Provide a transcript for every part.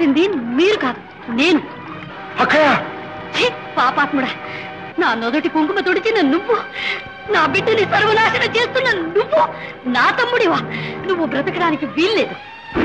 చేసింది మీరు కాదు, నేను. పాపాత్ముడా, నా నొదటి కుంకుమ తుడిచిన నువ్వు, నా బిడ్డని సర్వనాశనం చేస్తున్న నువ్వు నా తమ్ముడివా? నువ్వు బ్రతకడానికి వీల్లేదు.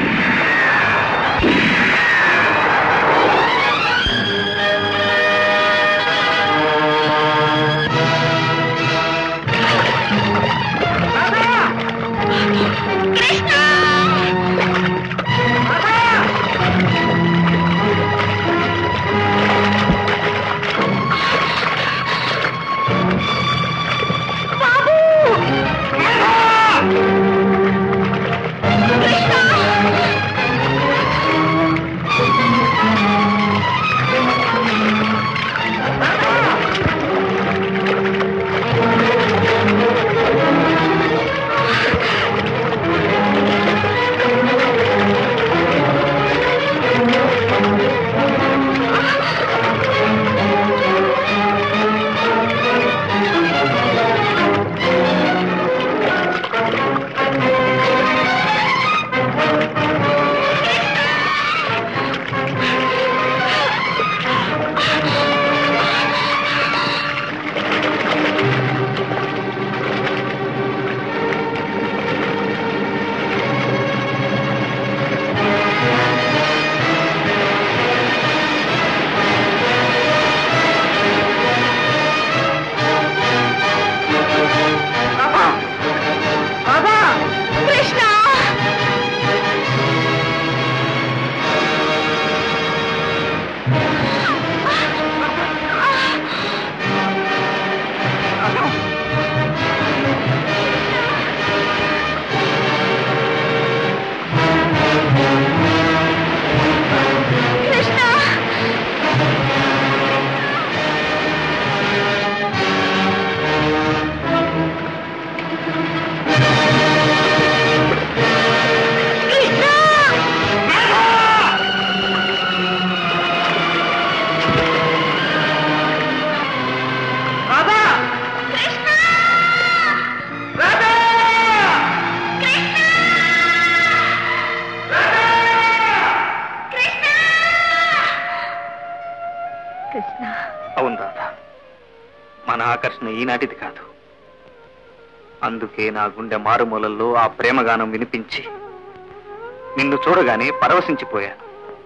ఈనాటిది కాదు. అందుకే నా గుండె మారుమూలల్లో ఆ ప్రేమగానం వినిపించి నిన్ను చూడగానే పరవశించిపోయాను.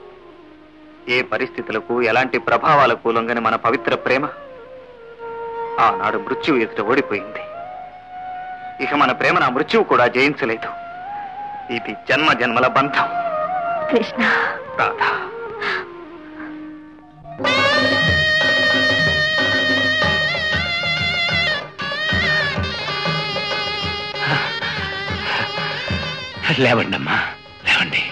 ఏ పరిస్థితులకు ఎలాంటి ప్రభావాలకు లొంగని మన పవిత్ర ప్రేమ ఆనాడు మృత్యువు ఎదుట ఓడిపోయింది. ఇక మన ప్రేమ నా మృత్యువు కూడా జయించలేదు. ఇది జన్మ జన్మల బంధం. కృష్ణ, రాధా, లేవండి అమ్మా, లేవండి.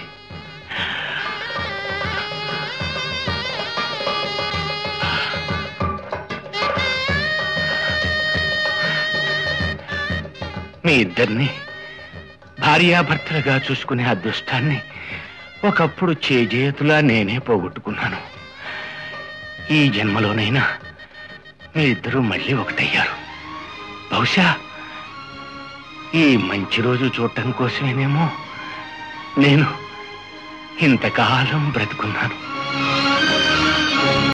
మీ ఇద్దరిని భార్యాభర్తలుగా చూసుకునే అదృష్టాన్ని ఒకప్పుడు చేజేతులా నేనే పోగొట్టుకున్నాను. ఈ జన్మలోనైనా మీ ఇద్దరూ మళ్ళీ ఒకటయ్యారు. బహుశా ఈ మంచి రోజు చూడటం కోసమేనేమో నేను ఇంతకాలం బ్రతుకున్నాను.